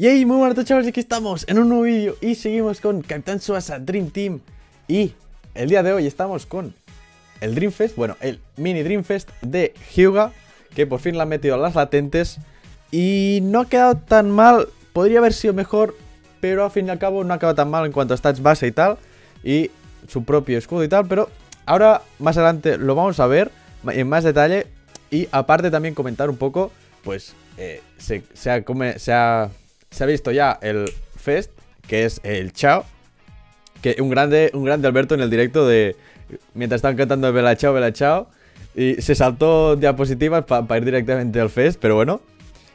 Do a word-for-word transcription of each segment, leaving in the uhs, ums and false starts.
Y hey, muy buenas chavales, aquí estamos en un nuevo vídeo y seguimos con Capitán Tsubasa Dream Team. Y el día de hoy estamos con el Dream Fest, bueno, el mini Dream Fest de Hyuga, que por fin le han metido a las latentes. Y no ha quedado tan mal, podría haber sido mejor, pero al fin y al cabo no ha quedado tan mal en cuanto a stats base y tal. Y su propio escudo y tal, pero ahora más adelante lo vamos a ver en más detalle. Y aparte también comentar un poco, pues eh, se, se, ha, come, se, ha, se ha visto ya el Fest, que es el Chao. Que un grande, un grande Alberto en el directo de mientras estaban cantando el Bella Chao, Bella Chao. Y se saltó diapositivas para pa ir directamente al Fest, pero bueno.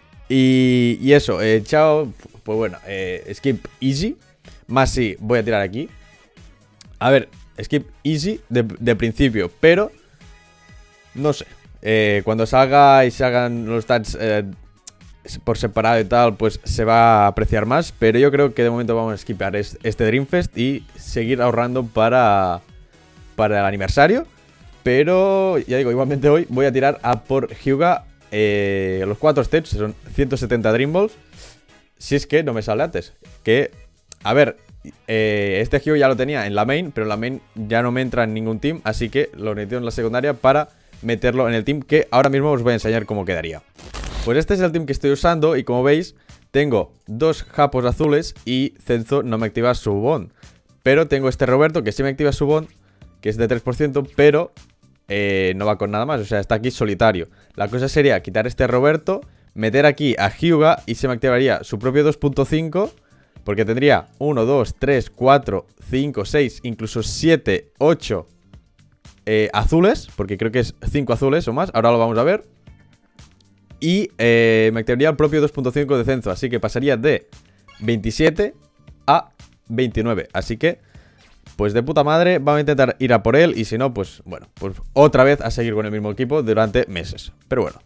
Y, y eso, eh, Chao, pues bueno, eh, skip easy. Más si voy a tirar aquí. A ver, skip easy de, de principio, pero no sé. Eh, cuando salga y se hagan los stats eh, por separado y tal, pues se va a apreciar más. Pero yo creo que de momento vamos a skipar este Dream Fest y seguir ahorrando para, para el aniversario. Pero ya digo, igualmente hoy voy a tirar a por Hyuga eh, los cuatro steps, son ciento setenta Dream Balls. Si es que no me sale antes. Que, a ver, eh, este Hyuga ya lo tenía en la main, pero en la main ya no me entra en ningún team. Así que lo necesito en la secundaria para meterlo en el team, que ahora mismo os voy a enseñar cómo quedaría. Pues este es el team que estoy usando y como veis tengo dos japos azules y Zenzo no me activa su bond. Pero tengo este Roberto que sí me activa su bond, que es de tres por ciento, pero eh, no va con nada más, o sea, está aquí solitario. La cosa sería quitar este Roberto, meter aquí a Hyuga y se me activaría su propio dos punto cinco, porque tendría uno, dos, tres, cuatro, cinco, seis, incluso siete, ocho Eh, azules, porque creo que es cinco azules o más, ahora lo vamos a ver. Y eh, me activaría el propio dos punto cinco de Zenzo, así que pasaría de veintisiete a veintinueve. Así que, pues de puta madre, vamos a intentar ir a por él. Y si no, pues bueno, pues otra vez a seguir con el mismo equipo durante meses. Pero bueno.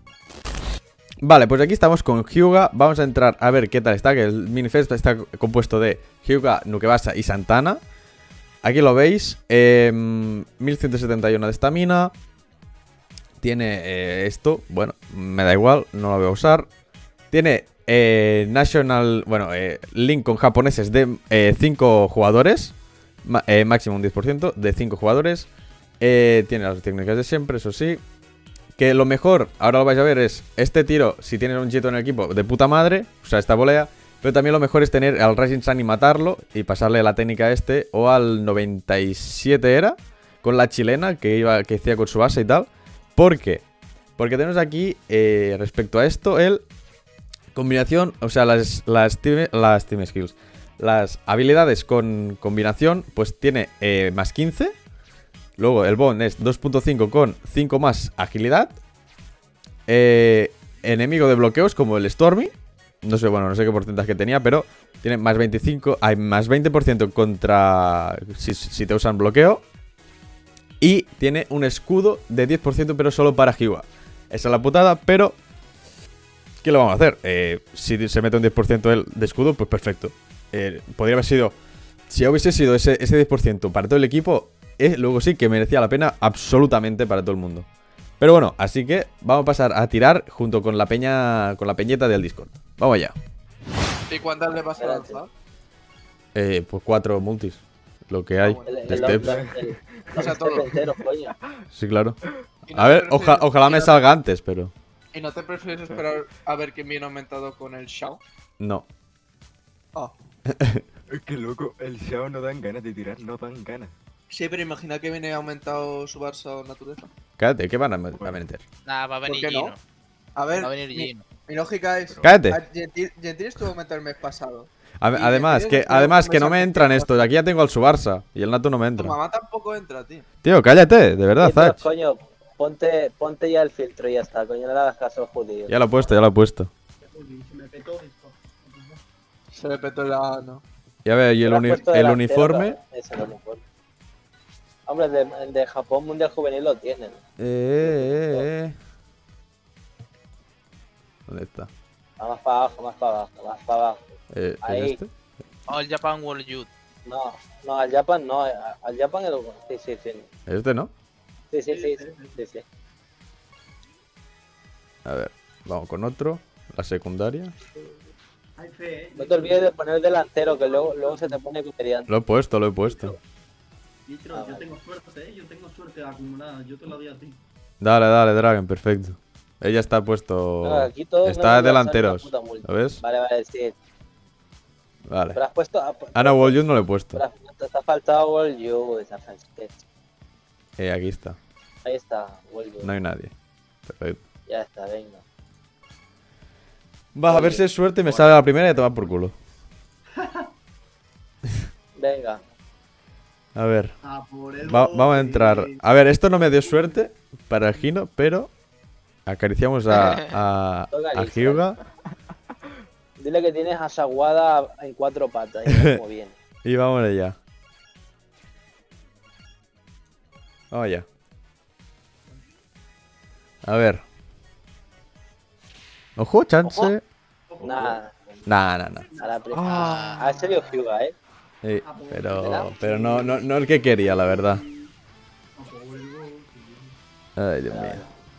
Vale, pues aquí estamos con Hyuga. Vamos a entrar a ver qué tal está, que el minifest está compuesto de Hyuga, Nukebasa y Santana. Aquí lo veis, eh, mil ciento setenta y uno de estamina. Tiene eh, esto, bueno, me da igual, no lo voy a usar. Tiene eh, National, bueno, eh, link con japoneses de eh, cinco jugadores. ma, eh, Máximo un diez por ciento de cinco jugadores. eh, Tiene las técnicas de siempre, eso sí. Que lo mejor, ahora lo vais a ver, es este tiro, si tienes un Jeto en el equipo, de puta madre. O sea, esta volea. Pero también lo mejor es tener al Rising Sun y matarlo y pasarle la técnica a este. O al noventa y siete era, con la chilena que iba que hacía con su base y tal. ¿Por qué? Porque tenemos aquí, eh, respecto a esto, el combinación, o sea, las, las, team, las team skills. Las habilidades con combinación, pues tiene eh, más quince. Luego el bond es dos punto cinco con cinco más agilidad. Eh, enemigo de bloqueos como el Stormy. No sé, bueno, no sé qué porcentaje tenía, pero tiene más veinticinco, hay más veinte por ciento contra si, si te usan bloqueo. Y tiene un escudo de diez por ciento, pero solo para Hyuga. Esa es la putada, pero ¿qué le vamos a hacer? Eh, si se mete un diez por ciento de escudo, pues perfecto. Eh, podría haber sido, si hubiese sido ese, ese diez por ciento para todo el equipo, eh, luego sí que merecía la pena absolutamente para todo el mundo. Pero bueno, así que vamos a pasar a tirar junto con la peña, con la peñeta del Discord. Vamos allá. ¿Y cuántas le vas a lanzar? Eh, pues cuatro multis. Lo que hay. El, de steps. El, o sea, todo. Entero, sí, claro. No a ver, oja, ojalá me salga antes, pero... ¿Y no te prefieres esperar a ver quién viene aumentado con el Shao? No. Ah. Es que loco, el Shao no dan ganas de tirar, no dan ganas. Sí, pero imagina que viene aumentado su Barça o naturaleza. Cállate, ¿qué van a, a meter? Nah, va a venir ¿Por qué no? Gino. A ver, Va a venir mi, Gino. mi lógica es... Cállate. Gentil, Gentil estuvo aumentado el mes pasado. A, Y además, que, Gentil además que no comenzó me a entran meter- estos. Aquí ya tengo al Subarsa y el Nato no me Tu entra. mamá tampoco entra, tío. Tío, cállate, de verdad, Sí, pero, Zach. coño, ponte, ponte ya el filtro y ya está, coño, no le hagas caso al judío. Ya lo he puesto, ya lo he puesto. Se le petó la... no. Ya ve, y el, Lo has uni- puesto el delantero, uniforme... cabrón. Ese es el uniforme. Hombre, el de, el de Japón Mundial Juvenil lo tienen. Eh, eh, eh. ¿Dónde está? Va más para abajo, más para abajo, más para abajo. Eh, ¿es Ahí. este? All Japan World Youth. No, no, al Japan no, al al Japan el... Sí, sí, sí. Este, ¿no? Sí, sí, sí, sí, sí, sí. A ver, vamos con otro. La secundaria. Hay fe, ¿eh? No te olvides de poner delantero, que luego, luego se te pone comediante. Lo he puesto, lo he puesto. Nitro, Ah, yo vale. tengo suerte, ¿eh? Yo tengo suerte acumulada. Yo te la doy a ti. Dale, dale, Dragon, perfecto. Ella está puesto. No, aquí todos Está no nos delanteros. lanzan una puta multa. ¿Lo ves? Vale, vale, sí. Vale. Pero has puesto. ah, pu- Ana Wall Youth no lo he puesto. pero has- te, te ha faltado World You, esa falsa- Eh, aquí está. Ahí está, World You. No hay nadie. Perfecto. Ya está, venga. Va, a ver si es suerte y me sale la primera y a tomar por culo. Venga. A ver. Ah, por eso. Va- vamos a entrar. A ver, esto no me dio suerte para el Gino, pero acariciamos a, a, a Hyuga Dile que tienes a Saguada en cuatro patas. Y no como bien. y vamos allá. Vamos allá. A ver. Ojo, chance. Nada. Nah, nah, nah. A la primera. Ah, ha serio Hyuga, eh. Sí, pero, pero no, no, no el que quería, la verdad. Ay, Dios mío.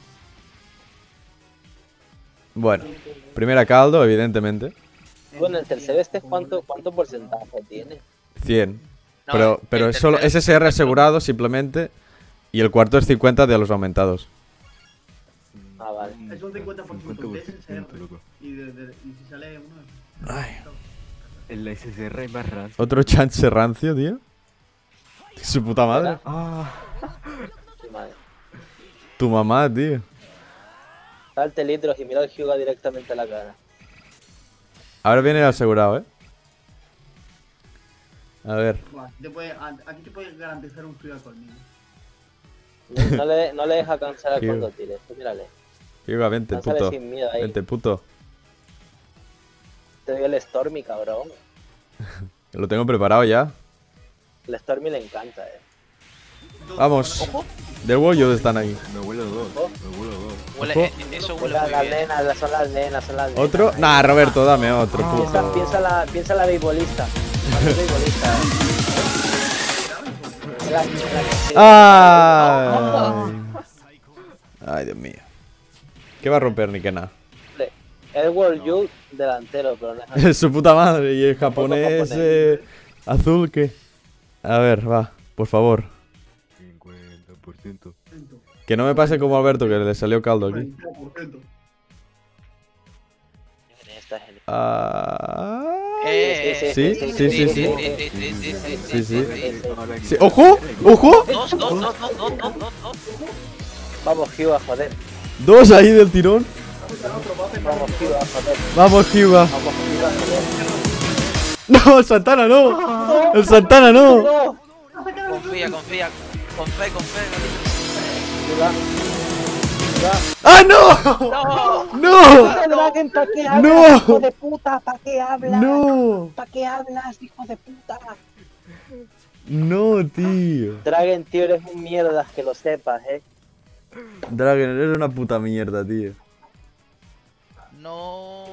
Bueno, primera caldo, evidentemente. Bueno, el tercer este, ¿cuánto, cuánto porcentaje tiene? cien. No, Pero, el pero es solo tercero- S S R asegurado simplemente. Y el cuarto es cincuenta de los aumentados. Ah, vale. Es un cincuenta por ciento de S S R. loco. Y, de, de- y si sale uno. Ay. En la S S R hay más rancio. Otro chance rancio, tío. Su puta madre. Ah, Sí, madre. Tu mamá, tío. Salte litros y mira al Hyuga directamente a la cara. Ahora viene el asegurado, eh. A ver. Buah, aquí te puede, a- aquí te puede garantizar un frío conmigo. No, no le, no le deja cansar Hyuga. cuando tires. Tú mírale. Hyuga, vente, Lánzale puto. sin miedo ahí. Vente, puto. Te dio el Stormy, cabrón. Lo tengo preparado ya. El Stormy le encanta, eh. Dos, Vamos. Del World Youth están aquí. me huele dos. Me huele dos. Huele, Ojo. eh, eso huele Las, muy las bien. nenas, las- son las nenas, son las nenas. ¿Otro? ahí. Nah, Roberto, dame otro, Piensa, puto. piensa la, piensa la beisbolista. La beisbolista, eh. La- la que sí. ¡Ay! Ay, Dios mío. ¿Qué va a romper ni que nada? El World Youth delantero, pero no es Es su puta madre. Y el japonés japonés. eh, azul, ¿qué? A ver, va, por favor. cincuenta por ciento. Que no me pase como Alberto, que le salió caldo aquí. cuarenta por ciento. Está genial. Ah. Eh, Sí, sí, sí, sí. sí, sí, Sí, sí. Ahora que- Sí, ¡ojo! ¡Ojo! Dos, dos, dos, dos, dos, dos, dos, dos. Vamos, Hyuga, joder. Dos ahí del tirón. Vamos, Hyuga, joder. Vamos, Hyuga. Vamos, Hyuga, joder. No, el Santana no. El Santana no. ¡No! Confía, confía. Con fe, con fe. Hyuga. Hyuga. ¡Ah, no! ¡No! ¡No! Dragon, ¿para qué hablas, No. hijo de puta? ¿Para qué hablas? ¡No! ¿Para qué hablas, hijo de puta? No, tío. Dragon, tío, eres un mierda, que lo sepas, eh. Dragon, eres una puta mierda, tío. No.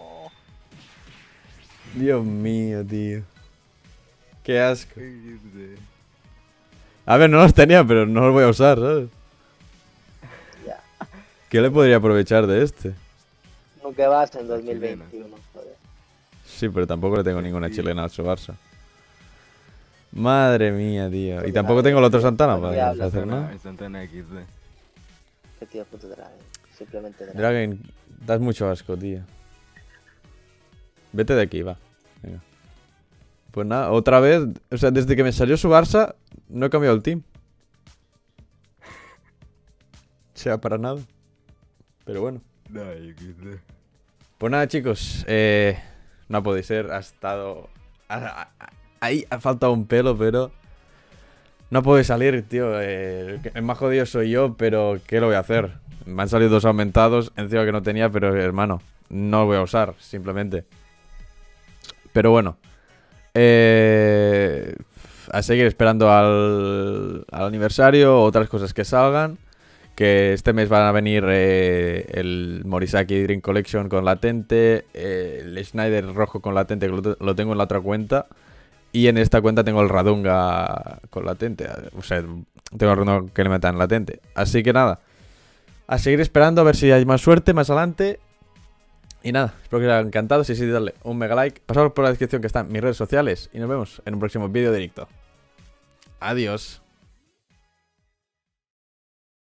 Dios mío, tío. Qué asco. Ay, no sé. A ver, no los tenía, pero no los voy a usar, ¿sabes? Ya. ¿Qué le podría aprovechar de este? Nunca vas en dos mil veintiuno, joder. Sí, pero tampoco le tengo ninguna chilena al su Barça. Madre mía, tío. Y tampoco tengo el otro Santana ¿Por qué para hablas? hacer nada. El Santana equis de. Qué tío puto Dragon. Simplemente Dragon. Dragon, das mucho asco, tío. Vete de aquí, va. Venga. Pues nada, otra vez. O sea, desde que me salió su Barça, no he cambiado el team. O sea, para nada. Pero bueno. No, equis de. Pues nada, chicos. Eh, no puede ser. Ha estado. ha- ha- ahí ha faltado un pelo, pero. No puede salir, tío. Eh, el más jodido soy yo, pero ¿qué lo voy a hacer? Me han salido dos aumentados, encima que no tenía, pero hermano, no lo voy a usar, simplemente. Pero bueno. Eh, a seguir esperando al, al aniversario, otras cosas que salgan. Que este mes van a venir eh, el Morisaki Dream Collection con latente, eh, el Schneider rojo con latente, que lo, lo tengo en la otra cuenta. Y en esta cuenta tengo el Radunga con latente. O sea, tengo el Radunga que le metan latente. Así que nada. A seguir esperando a ver si hay más suerte más adelante. Y nada, espero que os haya encantado. Si sí, darle un mega like. Pasaos por la descripción que están mis redes sociales. Y nos vemos en un próximo vídeo directo. Adiós.